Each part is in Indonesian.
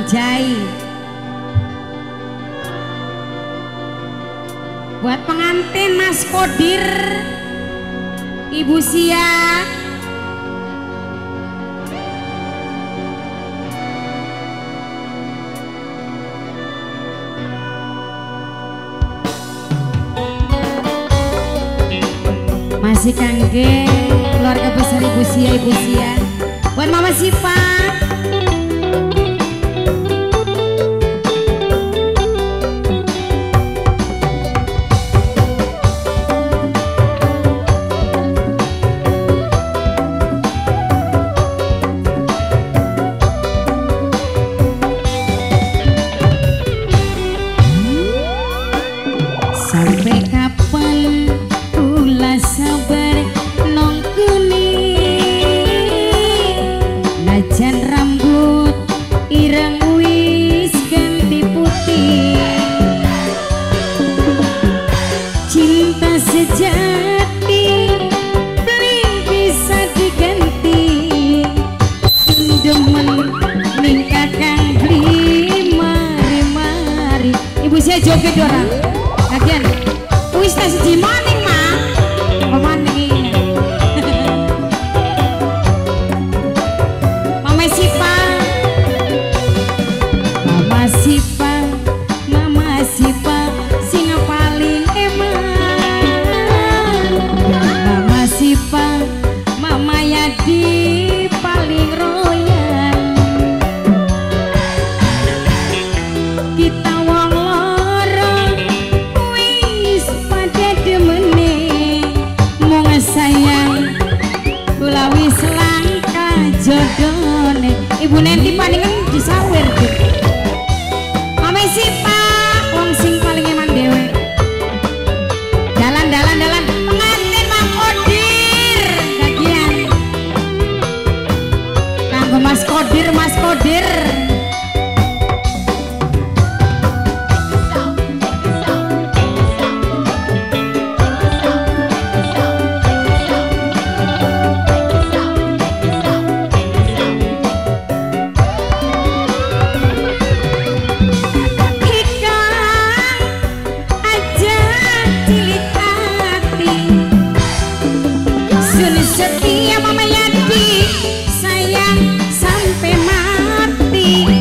Jai. Buat pengantin Mas Kodir, Ibu Sia, masih kangge keluarga besar Ibu Sia. Buat Mama Sipa, sampai kapan ulah sabar nongkuni, najan rambut ireng wis ganti putih, cinta sejati bling bisa diganti, demen ning kakang beli mari-mari. Ibu saya joget orang kagian wis tas di maning mah pemaning Mama Sipa, Mama Sipa, Mama Sipa sing paling emang, Mama Sipa, Mama Yadi paling royal, kita wong sayang kulawi selangka jodone. Ibu Nenti palingan disawer tuh Mama Sipa wong sing paling eman dewe. Dalan pengantin Mang Kodir kagian kanggo Mas Kodir setia Mama Yadi sayang sampai mati.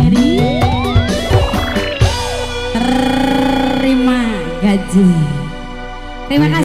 Mary. Terima gaji. Terima kasih.